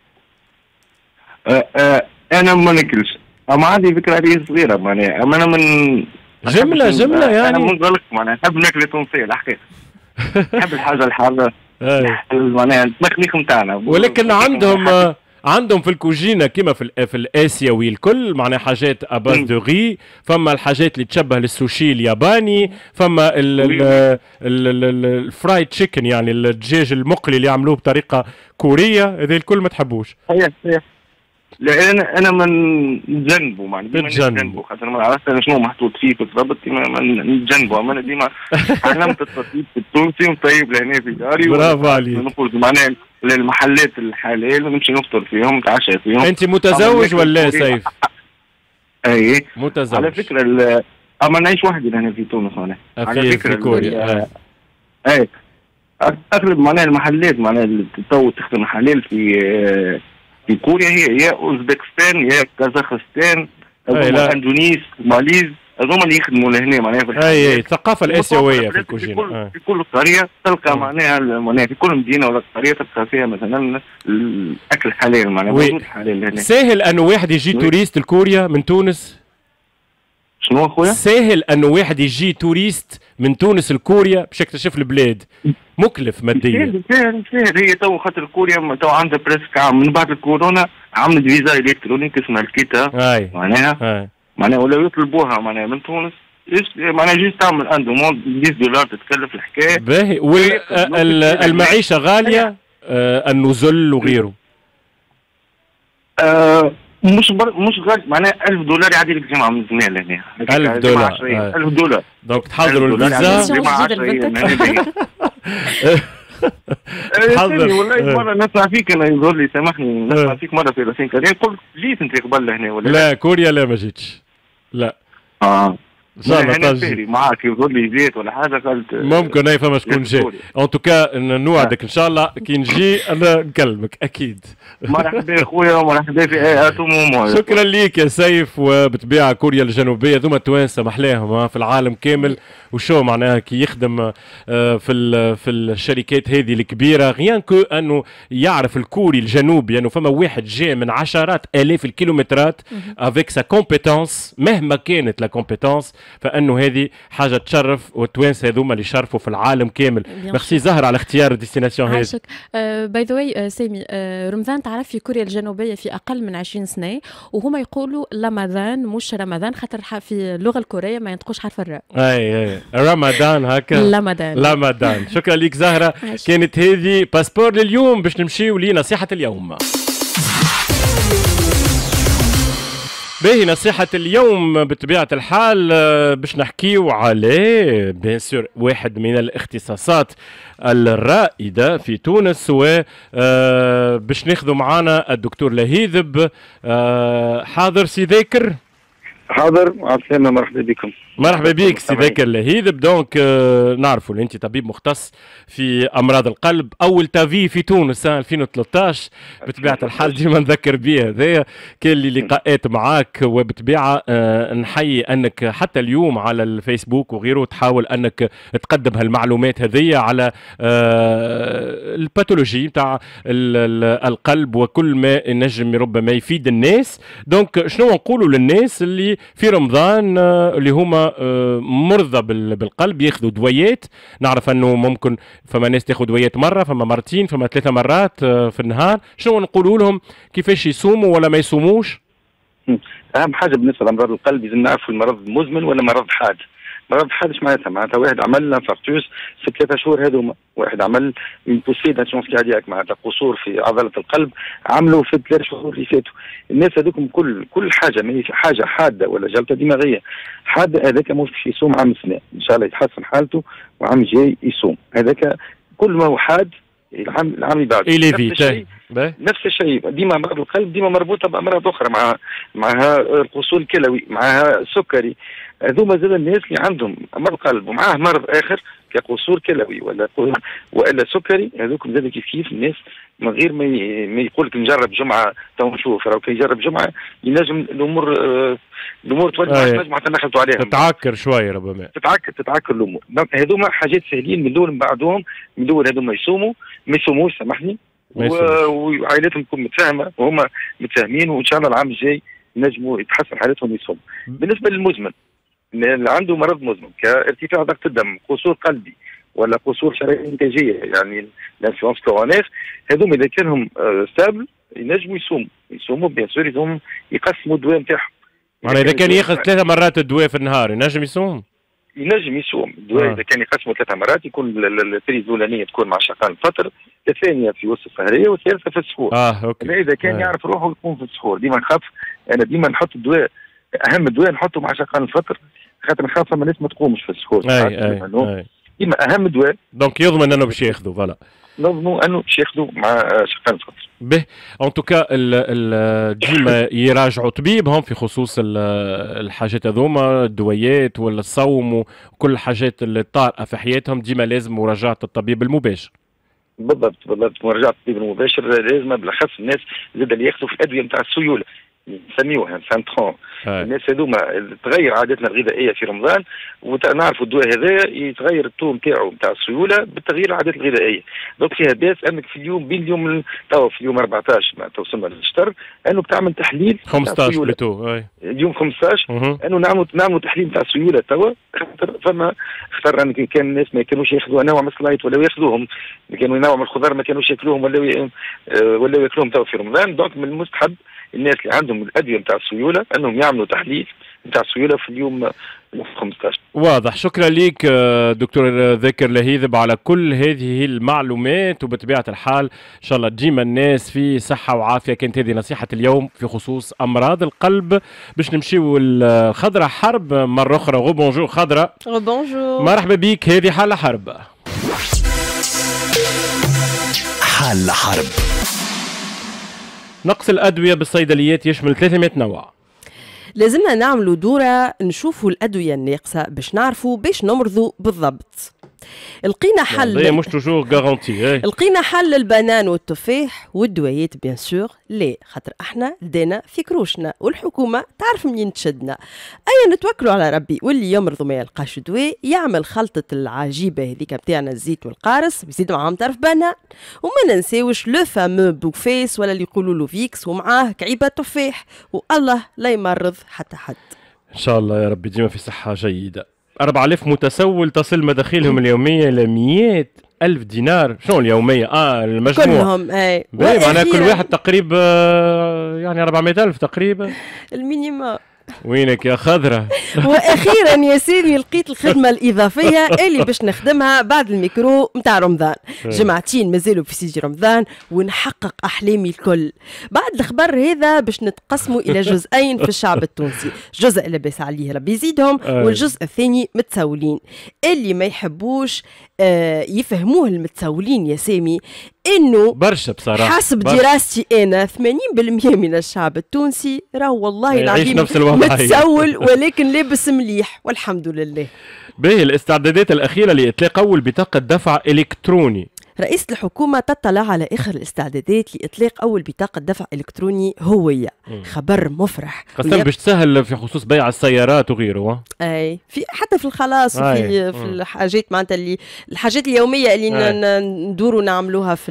أه أه انا ما ناكلش، اما عندي فكره عليه صغيره معناها. اما انا من جمله جمله يعني انا منغلق معناها، نحب ناكل التونسيه الحقيقه. نحب الحاجه الحاره معناها التخميخ نتاعنا. ولكن عندهم عندهم في الكوجينه كما في في الاسيوي الكل معناها حاجات اباز دو غي، فما الحاجات اللي تشبه للسوشي الياباني، فما الفرايد تشيكن يعني الدجاج المقلي اللي يعملوه بطريقه كوريه، هذا الكل ما تحبوش. صحيح صحيح. لا انا انا من نتجنبه معناها ديما نتجنبه، خاطر ما عرفت انا شنو محطوط فيه بالضبط، ديما نتجنبه. انا ديما علمت التطيب التونسي ونطيب لهنا في داري. برافو عليك. نخرج معناها للمحلات الحلال ونمشي نفطر فيهم نتعشى فيهم. انت متزوج ولا سيف؟ اي متزوج. على فكره اما نعيش وحدي هنا في تونس معناها. على فكره في كوريا اي اغلب معناها المحلات معناها تو تخدم حلال في في كوريا هي يا اوزبكستان يا كازاخستان، اندونيس، ماليز، هذوما اللي يخدموا لهنا معناها في الحلال. اي الثقافه الاسيويه في الكوجينه. في كل قريه تلقى معناها معناها في كل مدينه ولا قريه تلقى فيها مثلا الاكل حلال معناها موجود حلال هنا. ساهل انه واحد يجي توريست لكوريا من تونس؟ شنو اخويا؟ ساهل انه واحد يجي توريست من تونس لكوريا باش يكتشف البلاد؟ مكلف ماديا. ساهل ساهل. هي تو خاطر كوريا تو عندها بريسك عام من بعد الكورونا عملت فيزا الكترونيك اسمها الكيتا معناها معناها ولاو يطلبوها معناها من تونس معناها جيت تعمل ان دوموند عشرة دولار تتكلف الحكايه. باهي. والمعيشه غاليه، آه النزل وغيره. آه مش بر... مش غالي معناها ألف دولار يعدي لك جمعه من زمان لهنا. ألف دولار. ألف دولار. دونك تحضروا الفيزا. تحضر. والله مره نسمع فيك انا يظهر لي سامحني نسمع فيك مره في راسين كريم قلت جيت انت قبل لهنا ولا لا؟ كوريا لا ما جيتش لا. اه ان شاء الله تجي معاك يظل لي زيت ولا حاجه قلت ممكن اي فما شكون جاي ان توكا نوعدك ان شاء الله كي نجي انا نكلمك اكيد. مرحبا خويا ومرحبا في اتوم. شكرا ليك يا سيف. وبالطبيعه كوريا الجنوبيه ذوما التوانسه محلاهم في العالم كامل وشو معناها كي يخدم في في الشركات هذه الكبيره غيان كو انه يعرف الكوري الجنوبي انه فما واحد جاي من عشرات الاف الكيلومترات افيك سا كومبيتونس مهما كانت لا كومبيتونس فانه هذه حاجه تشرف والتوانسه هذوما اللي يشرفوا في العالم كامل. ميرسي زهر على اختيار الديستيناسيون هذه. عاشك. باي ذا واي سامي uh, رمضان تعرف في كوريا الجنوبيه في اقل من عشرين سنه وهما يقولوا رمضان مش رمضان خاطر في اللغه الكوريه ما ينطقوش حرف الراء. اي اي رمضان هكا رمضان رمضان. شكرا لك زهره. كانت هذه باسبور لليوم باش نمشيو لنصيحه اليوم. باهي نصيحة اليوم بطبيعة الحال باش نحكيو على بيان سور واحد من الاختصاصات الرائدة في تونس و باش ناخذوا معانا الدكتور لهيذب. حاضر سي ذاكر؟ حاضر. عسلامة. مرحبا بكم. مرحبا بك سي ذاكر لهيذب. دونك آه نعرفوا اللي انت طبيب مختص في امراض القلب، اول تافي في تونس سنه ألفين وثلاثطاش بطبيعه الحال ديما نذكر بيه هذايا. كان لي لقاءات معاك وبطبيعه آه نحيي انك حتى اليوم على الفيسبوك وغيره تحاول انك تقدم هالمعلومات هذيا على آه الباثولوجي نتاع القلب وكل ما نجم ربما يفيد الناس. دونك شنو نقولوا للناس اللي في رمضان آه اللي هما مرضى بالقلب ياخذوا دويات؟ نعرف انه ممكن فما ناس تاخذ دويات مره فما مرتين فما ثلاثه مرات في النهار. شنو نقولوا لهم كيفاش يصوموا ولا ما يصوموش؟ اهم حاجه بالنسبه لامراض القلب لازم نعرفوا المرض مزمن ولا مرض حاد. مرض حاد ايش معناتها؟ معناتها واحد عمل انفاركتوس في ثلاثة شهور هذوما، واحد عمل من بوسيد كاردياك معناتها قصور في عضله القلب عملوا في الثلاث شهور اللي فاتوا. الناس هذوكم كل كل حاجه ما هي حاجه حاده ولا جلطه دماغيه حاده هذاك مش يصوم عام السنه ان شاء الله يتحسن حالته وعام جاي يصوم. هذاك كل ما هو حاد العام العام اللي بعده نفس الشيء نفس الشيء. ديما امراض القلب ديما مربوطه بامراض اخرى مع معها القصور الكلوي معها السكري. هذوما زاد الناس اللي عندهم مرض قلب ومعاه مرض اخر كقصور كلوي ولا والا سكري هذوك زاد كيف كيف الناس من غير ما ما يقول لك نجرب جمعه تو نشوف راهو كي يجرب جمعه ينجم الامور الامور تولي نجم حتى نخلطوا عليها تتعكر شويه ربما تتعكر تتعكر الامور. هذوما حاجات سهلين من دول من بعضهم من دول هذوما يصوموا ما يصوموش سامحني وعائلتهم تكون متفاهمه وهم متفاهمين وان شاء الله العام الجاي ينجموا يتحسن حالتهم ويصوموا. بالنسبه للمزمن اللي عنده مرض مزمن كارتفاع ضغط الدم قصور قلبي ولا قصور شرايين انتاجيه يعني لانفلونس كورونير هذوما اذا كانهم ستابل ينجموا يصوموا يصوموا بيان سور يصوموا يقسموا الدواء نتاعهم. معناها اذا كان ياخذ ثلاثة مرات الدواء في النهار ينجم يصوم؟ ينجم يصوم الدواء. آه. اذا كان يقسموا ثلاثة مرات يكون التريز الاولانيه تكون مع شقان الفطر، الثانيه في وسط السهريه والثالثه في السحور. اه اوكي. اذا كان آه. يعرف روحه يكون في السحور. ديما نخاف انا ديما نحط الدواء اهم الدواء نحطه مع شقان الفطر خاطر نخاف ما الناس ما تقومش في السحور. اي اي, أي. ديما اهم دواء دونك يضمن انه باش ياخذوا فوالا نضمنوا انه باش ياخذوا مع شقان الفطر. به ان توكا ديما يراجعوا طبيبهم في خصوص الحاجات هذوما الدويات ولا الصوم وكل الحاجات اللي طارئه في حياتهم ديما لازم مراجعه الطبيب المباشر. بالضبط بالضبط مراجعه الطبيب المباشر لازم بالاخص الناس زاد اللي ياخذوا في الادويه نتاع السيوله نسميوها سانترون. الناس هذوما تغير عاداتنا الغذائيه في رمضان ونعرفوا الدواء هذايا يتغير الطو نتاعو نتاع السيوله بالتغيير العادات الغذائيه. دونك فيها باس انك في اليوم بين اليوم توا في اليوم أربعطاش ما توصلنا للشهر انك تعمل تحليل خمسطاش بلوتو اليوم خمسطاش انه نعملوا نعملوا تحليل نتاع السيوله توا فما اختار ان كان الناس ما كانوش ياخذوا انواع من السلايط ولا ياخذوهم كانوا انواع من الخضار ما كانوش ياكلوهم ولا ولا ياكلوهم توا في رمضان. دونك من المستحب الناس اللي عندهم الادويه نتاع السيوله انهم يعملوا تحليل نتاع السيوله في اليوم خمسطاش. واضح. شكرا لك دكتور ذاكر لهيذب على كل هذه المعلومات وبطبيعه الحال ان شاء الله ديما الناس في صحه وعافيه. كانت هذه نصيحه اليوم في خصوص امراض القلب. باش نمشيو الخضره حرب مره اخرى. غو بونجور خضره. غو بونجور. مرحبا بك. هذه حاله حرب. حاله حرب. نقص الأدوية بالصيدليات يشمل ثلاثمائة نوع. لازمنا نعملوا دورة نشوفوا الأدوية الناقصة باش نعرفوا باش نمرضوا بالضبط. لقينا حل مش توجور غارونتي. لقينا حل البنان والتفاح والدويات بيان سور لا، خاطر احنا لدينا في كروشنا والحكومه تعرف منين تشدنا. ايا نتوكلوا على ربي، واللي يمرض ما يلقاش دواء يعمل خلطه العجيبه هذيك بتاعنا الزيت والقارص بيزيد معاهم طرف بنان، وما ننساوش لو فامو بوفيس ولا اللي يقولوا له فيكس ومعاه كعيبه تفاح، والله لا يمرض حتى حد. ان شاء الله يا ربي ديما في صحه جيده. أربعة آلاف متسول تصل مداخيلهم اليومية إلى مئة ألف دينار. شنو اليومية؟ آه المجموع كلهم. أي معناها كل واحد تقريبا يعني أربعمائة ألف تقريبا المينيموم. وينك يا خضرة؟ واخيرا يا سيدي لقيت الخدمه الاضافيه اللي باش نخدمها بعد الميكرو نتاع رمضان. جمعتين مازالوا في سيدي رمضان ونحقق احلامي الكل. بعد الخبر هذا باش نتقسموا الى جزئين في الشعب التونسي، جزء لاباس عليه ربي يزيدهم والجزء الثاني متسولين. اللي ما يحبوش آه يفهموه المتسولين يا سامي انه برشا بصراحه حسب برشا. دراستي انا ثمانين بالمئة من الشعب التونسي راهو والله العظيم متسول ولكن لابس مليح والحمد لله. باهي الاستعدادات الاخيره لاطلاق اول بطاقه دفع الكتروني. رئيسة الحكومة تطلع على آخر الاستعدادات لإطلاق أول بطاقة دفع إلكتروني هوية. مم. خبر مفرح خاصة باش تسهل في خصوص بيع السيارات وغيره. أي في حتى في الخلاص وفي في الحاجات معناتها اللي الحاجات اليومية اللي ندوروا نعملوها في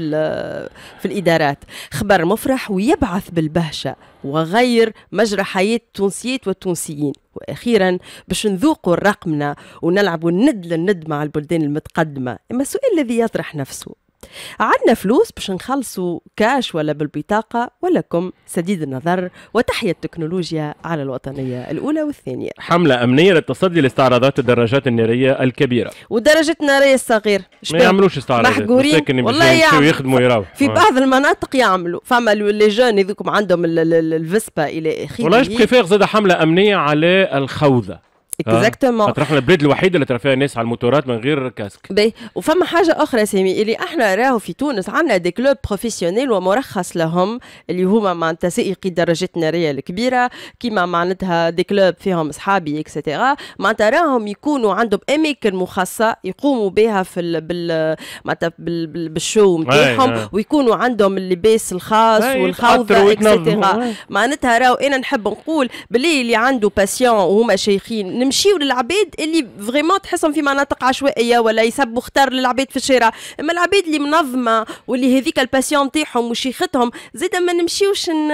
في الإدارات. خبر مفرح ويبعث بالبهشة وغير مجرى حياة التونسيات والتونسيين. واخيرا باش نذوقوا الرقمنه ونلعبوا الند للند مع البلدان المتقدمه. اما السؤال الذي يطرح نفسه، عندنا فلوس باش نخلصوا كاش ولا بالبطاقه ولكم سديد النظر؟ وتحيا التكنولوجيا على الوطنيه الاولى والثانيه. حمله امنيه للتصدي لاستعراضات الدراجات الناريه الكبيره والدراجات الناريه الصغيره. ما يعملوش استعراضات محقورين والله يعملوا يخدموا يراو في بعض المناطق يعملوا. فما لي جون هذوكم عندهم الفيسبا الى اخره. والله جو بريفير زاد حمله امنيه على الخوذه. اكزاكتومون. خاطر احنا البلاد الوحيده اللي ترى فيها ناس على الموتورات من غير كاسك. باهي وفما حاجه اخرى سامي اللي احنا راهو في تونس عندنا دي كلوب بروفيسيونيل ومرخص لهم اللي هما معناتها سائقي الدراجات الناريه الكبيره كيما معناتها دي كلوب فيهم اصحابي اكسترا. معناتها راهم يكونوا عندهم اماكن مخصصه يقوموا بها في ال بال معناتها بال بالشو نتاعهم ويكونوا عندهم اللباس الخاص والخوذه اكسترا. معناتها راهو انا نحب نقول باللي اللي عنده باسيون وهما شيخين نمشيو للعباد اللي فريمون تحسهم في مناطق عشوائيه ولا يسبوا خطر للعباد في الشارع. اما العباد اللي منظمه واللي هذيك الباسيون نتاعهم وشيختهم زيد ما نمشيوش ن...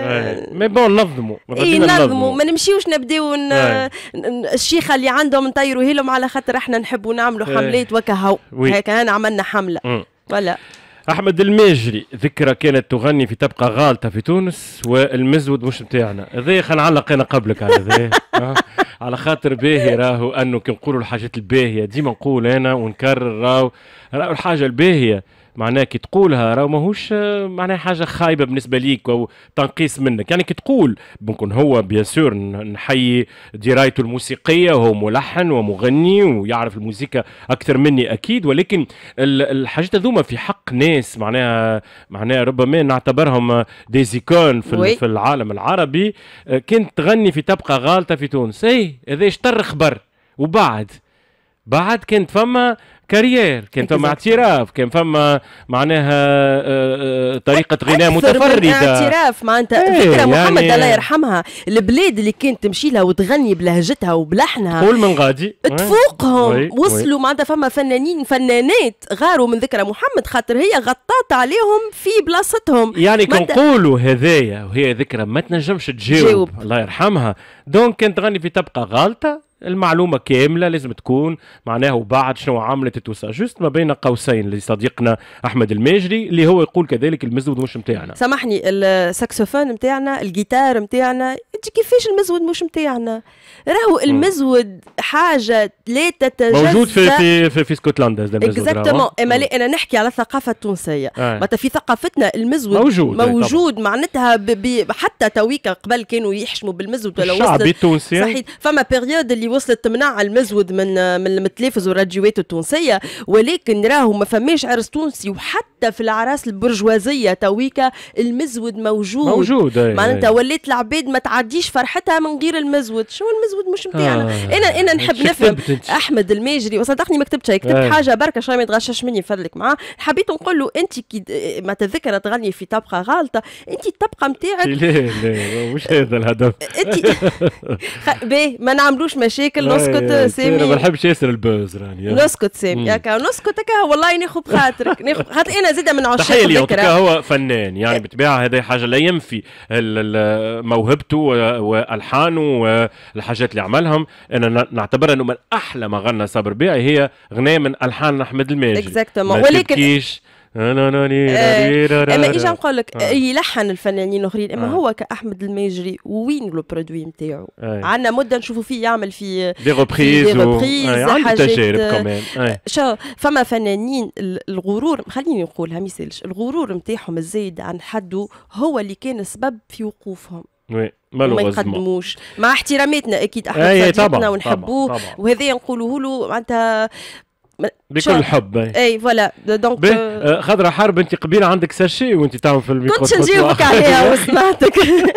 مي بون نظموا اي نظموا ما نمشيوش نبداو ن... الشيخه اللي عندهم نطيروا لهم على خاطر احنا نحبوا نعملوا حملات وكهو هيك انا عملنا حمله ولا. أحمد الماجري ذكرى كانت تغني في تبقى غالطة في تونس والمزود مش متاعنا. ذي خلينا نعلق أنا قبلك على ذي على خاطر باهي راهو أنه كي نقولوا الحاجات الباهية ديما نقول أنا ونكرر راهو راهو الحاجة الباهية معناها كي تقولها راهو ماهوش معناها حاجه خايبه بالنسبه ليك او تنقيص منك. يعني كي تقول ممكن هو بيان سور نحيي درايته الموسيقيه وهو ملحن ومغني ويعرف الموسيقى اكثر مني اكيد، ولكن الحاجات هذوما في حق ناس معناها معناها ربما نعتبرهم ديزيكون في, في العالم العربي. كنت تغني في تبقى غالطه في تونس اي هذا اشتر خبر وبعد بعد كنت فما كارير كان فما اعتراف كان فما معناها طريقة غناء متفردة اعتراف معناتها ايه فكرة محمد يعني الله يرحمها البلاد اللي كانت تمشي لها وتغني بلهجتها وبلحنها قول من غادي تفوقهم وي. وصلوا وي. معناتها فما فنانين فنانات غاروا من ذكرى محمد خاطر هي غطات عليهم في بلاصتهم. يعني كنقولوا هذايا وهي ذكرى ما تنجمش تجاوب جاوب. الله يرحمها دونك كانت تغني في تبقى غالطة المعلومة كاملة لازم تكون معناه وبعد شنو عملت توسع جست ما بين قوسين لصديقنا أحمد الماجري اللي هو يقول كذلك المزود مش متاعنا. سامحني الساكسوفون متاعنا الجيتار متاعنا انت كيفاش المزود مش متاعنا؟ راهو المزود حاجة لا تتجزأ موجود في في في, في اسكتلندا اكزاكتومون. اما لا انا نحكي على الثقافة التونسية معناتها في ثقافتنا المزود موجود, موجود معناتها حتى تويكا قبل كانوا يحشموا بالمزود ولا الشعبي التونسي صحيح. فما بيريود اللي اللي وصلت تمنع المزود من من المتلفز والراديوات التونسيه، ولكن راهو ما فماش عرس تونسي وحتى في العراس البرجوازيه تويكا المزود موجود موجود. معناتها وليت العباد ما تعديش فرحتها من غير المزود. شو المزود مش نتاعنا. آه. انا انا نحب نفهم احمد الماجري وصدقني ما كتبتش كتبت آه. حاجه بركه شويه ما يتغشش مني فضلك معاه. حبيت نقول له انت كي ما تذكر تغني في طبقه غالطه انت الطبقه نتاعك لا لا مش هذا الهدف. انت باهي ما نعملوش مشاكل نسكت سامي. انا ما نحبش ياسر البوز راني نسكت سامي هكا نسكت هكا والله ناخذ بخاطرك ناخذ خاطر انا زاده من عشاق تخيل هو فنان يعني بالطبيعه هذه حاجه لا ينفي موهبته والحانه والحاجات اللي عملهم. انا نعتبر انه من احلى ما غنى صابر بيعي هي غنايه من الحان احمد الماجري. اكزاكتومون ولكن اما ايش نقول لك يلحن الفنانين الاخرين اما هو كاحمد الماجري وين لو برودوي نتاعو. عندنا مده نشوفوا فيه يعمل في دي ريبريز عنده تجارب كمان. شو فما فنانين الغرور خليني نقولها ما يسالش الغرور نتاعهم الزايد عن حده هو اللي كان سبب في وقوفهم. وي ما يقدموش مع احتراماتنا اكيد احمد صديقنا ونحبوه وهذا نقولوه له معناتها بكل حب. اي فوالا دونك آه خضرة حرب انت قبيله عندك ساشي وانت تعمل في الميكرو كنت نجاوبك عليها وسمعتك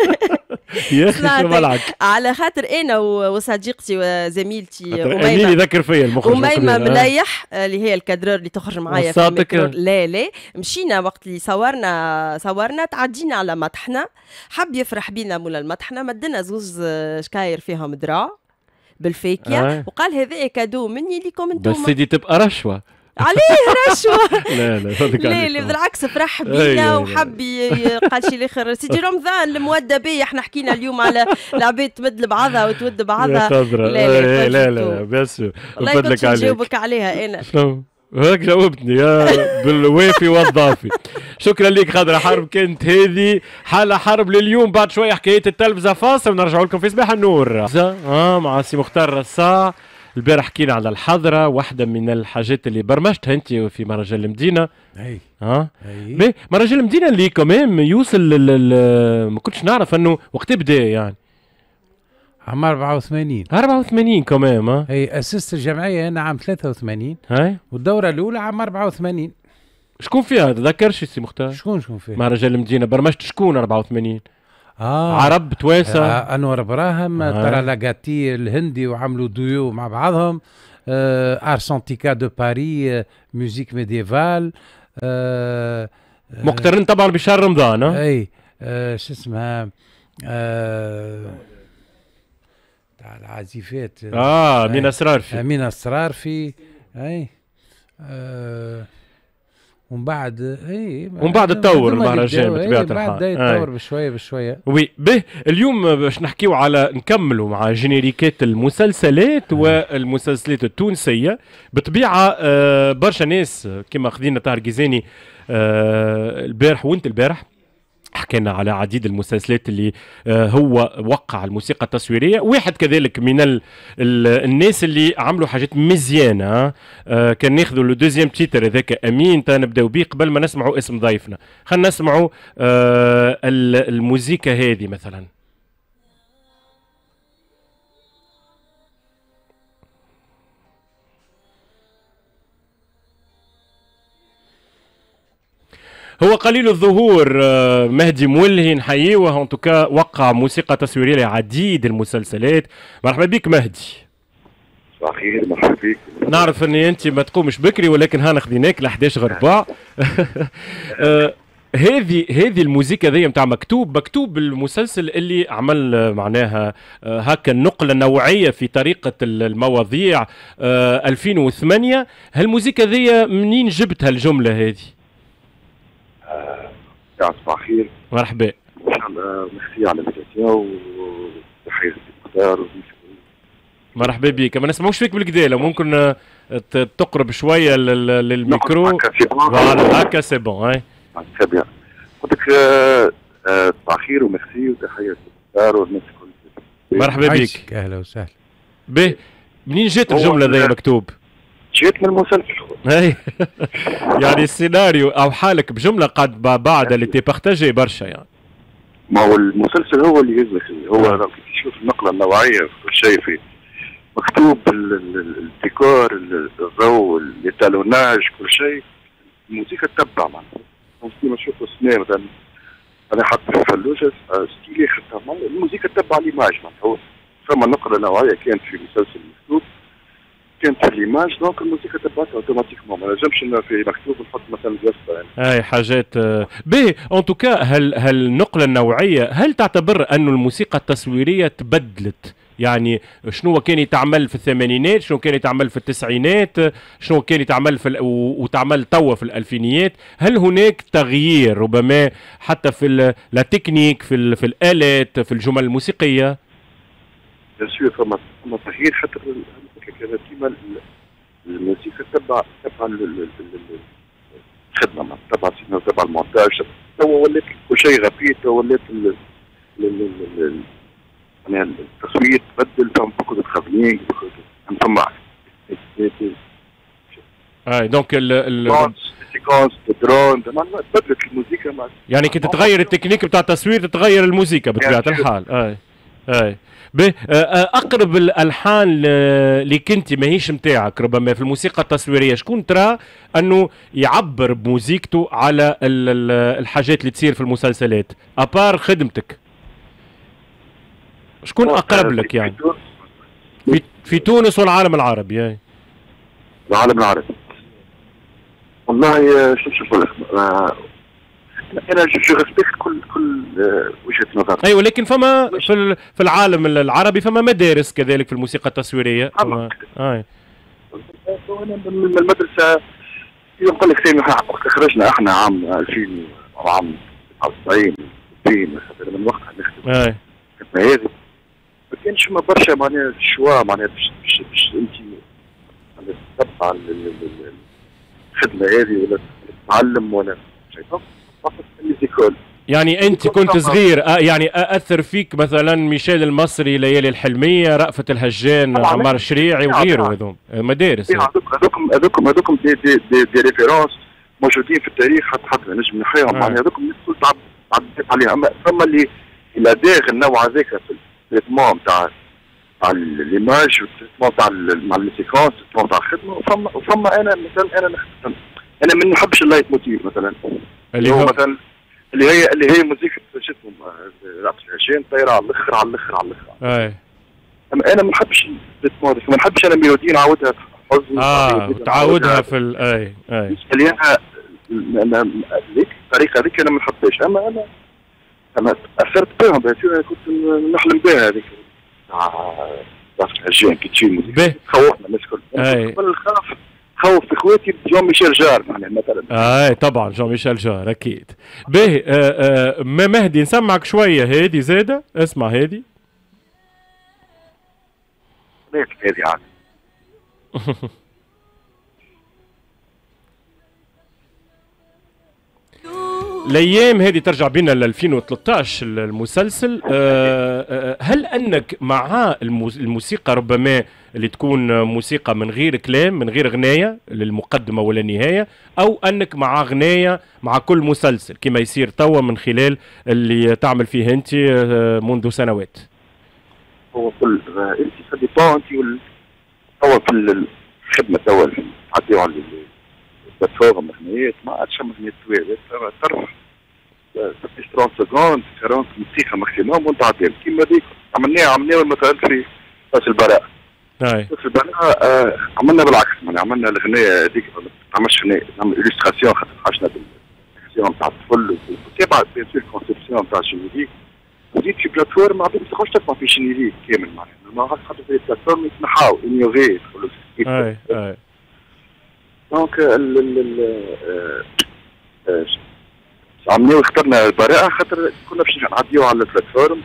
يا اخي ملعب على خاطر انا وصديقتي وزميلتي اميمه يذكر فيا المخرج اميمه مليح اللي هي الكادرور اللي تخرج معايا في الميكرو. لا لا مشينا وقت اللي صورنا صورنا تعدينا على مطحنه حب يفرح بينا مولا المطحنه مدنا زوز شكاير فيهم دراع بالفيكيا آه. وقال هذا كادو مني ليكم انتم. بس سيدي تبقى رشوه عليه رشوه. لا لا لا لا بالعكس فرح بينا وحب قال شي الاخر سيدي رمضان الموده بي احنا حكينا اليوم على العباد تمد لبعضها وتود بعضها. لا لا لا لا بس بفضلك عليك نجاوبك عليها انا شنو هيك جاوبتني يا بالوافي والضافي. شكرا لك خضرة حرب كانت هذه حالة حرب لليوم. بعد شوية حكاية التلفزة فاصل ونرجعوا لكم في صباح النور اه مع سي مختار رصاع. البارح حكينا على الحضرة واحدة من الحاجات اللي برمجتها انت في مهرجان المدينة. اي اه اي مهرجان المدينة اللي كمان يوصل ما كنتش نعرف انه وقت بدا يعني عام أربعة وثمانين أربعة وثمانين كمان. ها هي أسست الجمعية أنا عام ثلاثة وثمانين هاي والدورة الأولى عام أربعة وثمانين. شكون فيها تذكرش سي مختار؟ شكون شكون فيها؟ مهرجان المدينة برمجت شكون أربعة وثمانين؟ آه عرب توانسة آه أنور براهم آه. ترى لاغاتي الهندي وعملوا دويو مع بعضهم. آه أرسنتيكا دو باري آه موزيك ميديفال. آه مقترن طبعا بشهر رمضان. ها أي آه شو اسمها آه تاع العازفات اه امين اسرارفي امين اسرارفي اي آه ومن بعد اي ومن بعد تطور المهرجان بطبيعه الحال. بعد يتطور بشويه بشويه. وي به اليوم باش نحكيو على نكملوا مع جينيريكات المسلسلات والمسلسلات التونسيه. بطبيعه آه برشا ناس كما خذينا طاهر جيزاني آه البارح وانت البارح حكينا على عديد المسلسلات اللي هو وقع الموسيقى التصويريه. واحد كذلك من ال ال الناس اللي عملوا حاجات مزيانه كان ناخذوا لو دوزيام تيتر هذاك امين تنبداو بيه قبل ما نسمعوا اسم ضيفنا. خلينا نسمعوا الموسيقى هذه مثلا. هو قليل الظهور مهدي مولهي نحييه وهو توكا وقع موسيقى تصويريه لعديد المسلسلات. مرحبا بك مهدي. صباح الخير مرحبا بك. نعرف اني انت ما تقومش بكري ولكن هانا خذيناك ل إحدى عشر غرباع. هذه هذه الموسيقى ذي نتاع مكتوب مكتوب المسلسل اللي عمل معناها هكا النقله النوعيه في طريقه المواضيع ألفين وثمانية. هالموسيقى ذي منين جبتها الجمله هذه؟ صباح الخير. مرحبا. ميرسي على الانفيتاسيون وتحية المختار. مرحبا بك. ما نسمعوش فيك بالكدا لو ممكن تقرب شويه للميكرو. فوالا هكا سي بون. هاي سي بيان. قلت لك صباح الخير وميرسي وتحية المختار والناس الكل. مرحبا بك. اهلا وسهلا. به منين جات الجمله ذي مكتوب؟ جيت من المسلسل. اي يعني السيناريو او حالك بجمله قد بعد اللي تبارتاجي برشا يعني. ما هو المسلسل هو اللي يهزك هو لو كنت تشوف النقله النوعيه في شيء في مكتوب الديكور، الضوء، التالوناج، كل شيء. الموسيقى تتبع معناها كيما نشوفوا السنة مثلا انا حاط في فلوجة ستيلي خدتها، الموسيقى تتبع ليماج معناها. هو فما نقله نوعيه كانت في مسلسل مكتوب كانت في ليماج، دونك الموسيقى تبعتها اوتوماتيكمون، ما نجمش انه في مكتوب نحط مثلا قصه يعني. اي حاجات باهي. ان توكا هل هل النقله النوعيه هل تعتبر انه الموسيقى التصويريه تبدلت؟ يعني شنو كان يتعمل في الثمانينات، شنو كان يتعمل في التسعينات، شنو كان يتعمل في وتعمل توا في الالفينيات؟ هل هناك تغيير ربما حتى في لا تكنيك، في في الالات، في الجمل الموسيقيه؟ بيان فما فما تغيير حتى كيما الموسيقى تبع تبع الخدمه، تبع تبع المونتاج. توا ولات كل شيء غبي، توا ولات يعني التصوير تبدل، فما بوكو دو ترافلينغ، فما اي دونك ال سيكونس درون تبدلت الموسيقى. يعني كي تتغير التكنيك بتاع التصوير تتغير الموسيقى بطبيعه الحال. اي اي اقرب الالحان اللي كنتي ماهيش نتاعك ربما في الموسيقى التصويريه، شكون ترى انه يعبر بموسيقته على الحاجات اللي تصير في المسلسلات ابار خدمتك؟ شكون اقرب لك يعني في في تونس والعالم العربي؟ يعني العالم العربي والله شوف شوف انا جو ريسبكت كل كل وجهه نظر. ايوه ولكن فما في في العالم العربي فما مدارس كذلك في الموسيقى التصويريه. فما اي انا من المدرسه يقول لك سامي وقت خرجنا احنا عام ألفين عام تسعة وتسعين من وقتها نخدم. اي الخدمه هذه ما كانش ما برشا معناها شوا معناها باش باش باش انت تتبع الخدمه هذه ولا تتعلم ولا شيء. فقط الميوزيكال. يعني انت كنت صغير آه يعني اثر فيك مثلا ميشيل المصري، ليالي الحلميه، رأفت الهجان، عمار الشريعي وغيره، هذوم مدارس. هذوكم هذوكم هذوكم دي دي دي, دي ريفيرونس موجودين في التاريخ، حتى حتى نجم نحيهم معناها. هذوكم الناس الكل تعديت عليها. اما ثم اللي الاداء النوع هذاك في التريتمون تاع تاع ليماج والتريتمون تاع مع السيكونس، التريتمون تاع الخدمه. وفما وفما انا مثلا انا نخدم انا ما نحبش اللايت موتيف مثلا اللي هو مثلا اللي هي اللي هي موسيقى شفتهم رقص العشان طايره على الاخر على الاخر على الاخر. اي اما انا ما نحبش الريتمون، ما نحبش انا ميلودي نعاودها حزن اه وتعاودها في ال... اي اي اللي انا انا هذيك الطريقه هذيك انا ما نحبهاش. اما انا انا اثرت بهم انا كنت نحلم بها هذيك تاع رقص العشان كي تجي موسيقى خوفنا الناس الكل. قبل الخوف خوف اخواتي جون ميشيل جار معناها مثلا. اي طبعا جون ميشيل جار اكيد. باهي ما مهدي نسمعك شويه هادي زاده، اسمع هادي. ليش هادي عاد الايام هذه ترجع بينا ل ألفين وثلاثة عشر المسلسل. هل انك مع الموسيقى ربما اللي تكون موسيقى من غير كلام، من غير غنايه للمقدمه ولا النهايه، او انك مع غنايه مع كل مسلسل كما يصير توا من خلال اللي تعمل فيه انت منذ سنوات؟ هو كل انت سديبون انت توا في الخدمه توا تعديو على البلاتفورم مغنيات ما عادش مغنيات طويله ترفع ثلاثين سكوند أربعين موسيقى ماكسيموم ونتعدي كيما هذيك عملناها عملناها مثلا في راس البراء. اي راس البراء آه عملنا بالعكس يعني عملنا الغنايه هذيك ما تعملش غنايه نعمل الستراسيون خاطر حاجنا بالستراسيون تاع الطفل وتابع بيان سور الكونسيبسيون تاع الجينيريك وزيد في بلاتفورم ما تقدرش تسمع في الجينيريك كامل معناها ما خاطر في البلاتفورم يتنحاو انيوفي يدخلوا اي اي دونك عملنا واخترنا البراءة خاطر كنا باش نعديو على البلاتفورم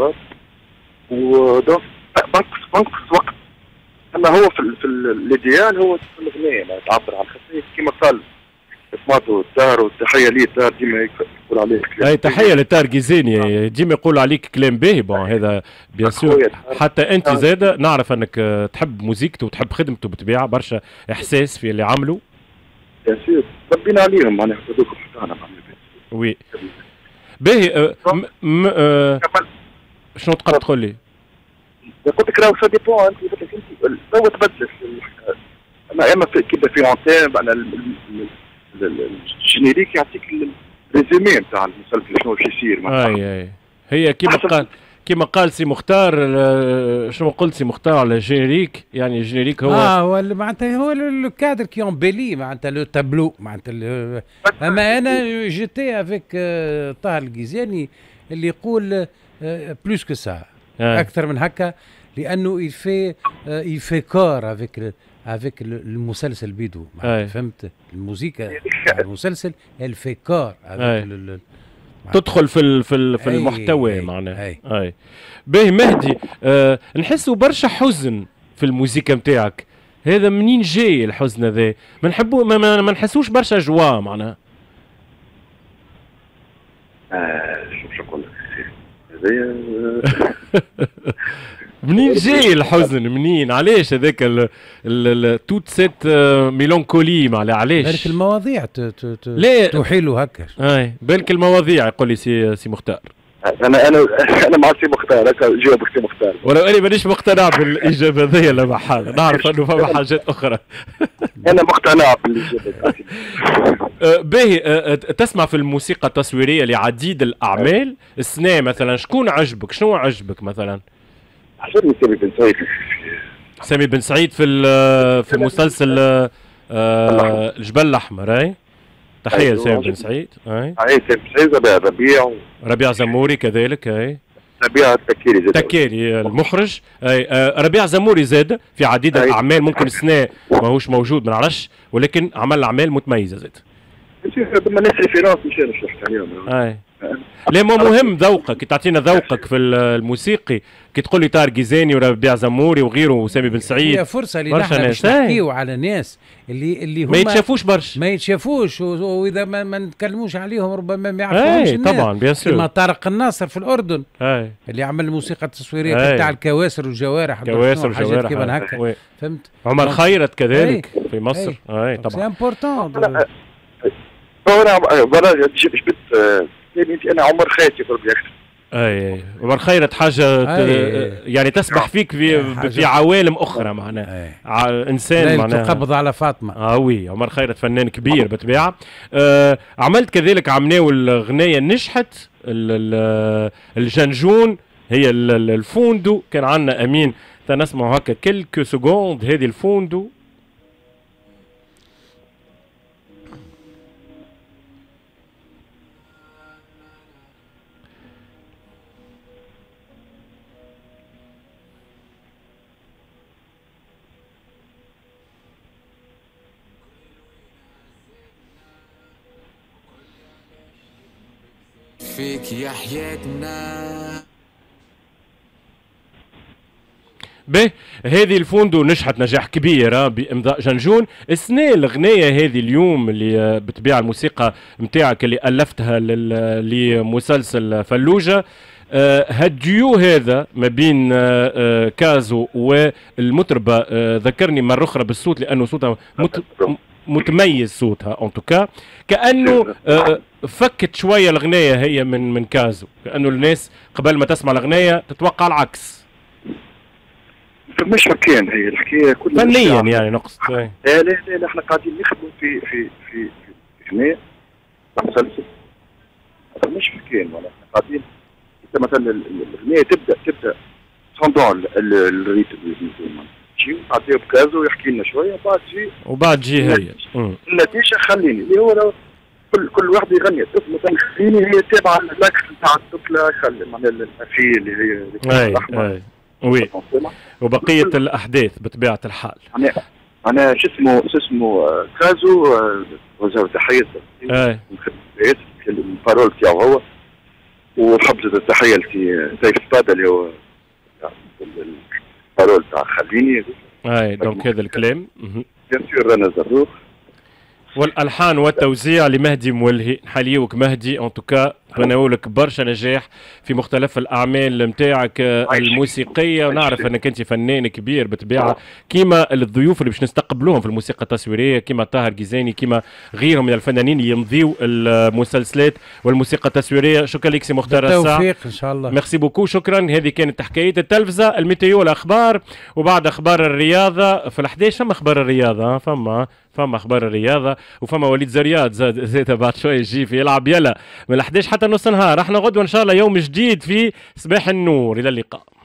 ودونك بنقص بنقص وقت. اما هو في في الايديال هو في الاغنيه ما تعبر عن خاطر كيما قال سمعتوا الدار وتحيه ليه الدار ديما يقول عليه اي تحيه للدار جيزيني ديما يقول عليك كلام باهي. بون هذا بيان سور حتى انت زاده نعرف انك تحب موسيقته وتحب خدمته بطبيعه برشا احساس في اللي عملوا. بيان سور ربينا عليهم معناها هذوك حطانا وي باهي. شنو تقدر تقول لي؟ قلت لك راهو سا ديبون. انت قلت لك انت تو تبدلت اما اما في كيبدا في اونتيم انا الجينيريك يعطيك الريزومي نتاع المسلسل شنو باش يصير. اي اي هي كيما قال كيما قال سي مختار. شنو قلت سي مختار على الجينيريك؟ يعني الجينيريك هو اه هو معناتها هو لو كادر كي امبيلي معناتها لو تابلو معناتها. اما انا جيتي افيك طه الجيزاني اللي يقول بلوس كو سا اكثر من هكا، لانه يفي يفي كور افيك افيك المسلسل بيدو فهمت. الموسيقى المسلسل الفي كور تدخل في في في المحتوى معناها. اي, أي. باهي مهدي، آه نحسوا برشا حزن في الموسيقى نتاعك، هذا منين جاي الحزن هذا؟ ما نحبوا ما, ما, ما نحسوش برشا جوا معناها. اه شوف نقول لك هذايا منين جاي الحزن؟ منين؟ علاش هذاك توت سيت ميلانكولي معناها علاش؟ بالك المواضيع توحي له هكا. اي بالك المواضيع يقول لي سي سي مختار. انا انا انا مع سي مختار هكا جاوبك سي مختار. ولو اني مانيش مقتنع بالاجابه هذيا لا محال، نعرف انه فما حاجات اخرى. انا مقتنع بالاجابه. باهي، تسمع في الموسيقى التصويريه لعديد الاعمال السنه مثلا، شكون عجبك؟ شنو عجبك مثلا؟ عجبني سامي بن سعيد. سامي بن سعيد في في مسلسل آه الجبل الاحمر. اي تحيه لسامي بن سعيد. اي اي سامي بن سعيد. ربيع ربيع زموري كذلك. اي ربيع التكيري زاد تكيري المخرج. اي آه ربيع زموري زاد في عديد أي. الاعمال. ممكن السنه ماهوش موجود ما نعرفش، ولكن عمل اعمال متميزه زاد. ما ناس ريفيرونس مش انا شفت عليهم. اي لا ما مهم ذوقك، كي تعطينا ذوقك في الموسيقي، كي تقول لي طارق جيزاني وربيع زموري وغيره وسامي بن سعيد. هي فرصه اللي نحن باش نحكيو على ناس اللي اللي هما ما يتشافوش برشا، ما يتشافوش، واذا ما, ما نتكلموش عليهم ربما ما يعرفوش الناس. طبعا بيان سور. كما طارق الناصر في الاردن أي. اللي عمل الموسيقى التصويريه تاع الكواسر والجوارح كواسر وجوارح كيما هكا فهمت. عمر خيرت كذلك أي. في مصر. اي طبعا سي امبورطون. انا برا جبت يعني انا عمر خيرتي بربي اكثر. اي عمر خيرت حاجه يعني تسبح فيك في في عوالم اخرى معناها. انسان معناها تقبض على فاطمه. اه وي عمر خيرت فنان كبير بالطبيعه. آه عملت كذلك عمناو الغنايه نجحت الجنجون هي الفوندو. كان عندنا امين تنسمعوا هكا كلكو سكوند هذه الفوندو. فيك يا حياتنا. به هذه الفوندو نجحت نجاح كبير بامضاء جنجون. السنه الغنايه هذه اليوم اللي بتبيع الموسيقى نتاعك اللي الفتها لمسلسل فلوجه، هالديو هذا ما بين كازو والمطربه ذكرني مره اخرى بالصوت لانه صوتها مت متميز صوتها ان توكا، كانه فكت شويه الغنايه هي من من كازو، كانه الناس قبل ما تسمع الغنايه تتوقع العكس. مش مكان هي الحكايه كلها فنيا يعني نقصد. لا لا لا احنا قاعدين نخدموا في في في في غناء مسلسل مش مكان ولا احنا قاعدين مثلا الغنايه تبدا تبدا سوندون الريتم تجي تعطيه بكازو يحكي لنا شويه وبعد تجي وبعد تجي هي النتيجه خليني اللي هو كل كل واحد يغني الطفل مثلا خليني هي تابعه الاكس نتاع الطفله خلي معناها الافيه اللي هي اي وي وبقيه الاحداث بطبيعه الحال. انا انا شو اسمه شو اسمه كازو وزاره تحيه اي البارول تاعو هو وحبزه التحيه لسيف سباده اللي هو البارول تاع خليني. اي دونك هذا الكلام بيان سور رنا زروق والالحان والتوزيع لمهدي مولهي. نحييوك مهدي ان توكا نتمنى لك برشا نجاح في مختلف الاعمال نتاعك الموسيقيه، ونعرف انك انت فنان كبير بالطبيعه كيما الضيوف اللي باش نستقبلوهم في الموسيقى التصويريه كيما طاهر جيزاني كيما غيرهم من الفنانين اللي يمضيوا المسلسلات والموسيقى التصويريه. شكرا لك سي مختار الساعة. بالتوفيق ان شاء الله. ميرسي بوكو. شكرا. هذه كانت حكايه التلفزه، الميتيو، الاخبار، وبعد اخبار الرياضه في الحداش فما اخبار الرياضه، فما فما اخبار الرياضه وفما وليد زريات زاد زاد بعد شويه يجي في يلعب يلا من الحداش حتى نص نهار. احنا غدوه ان شاء الله يوم جديد في صباح النور. الى اللقاء.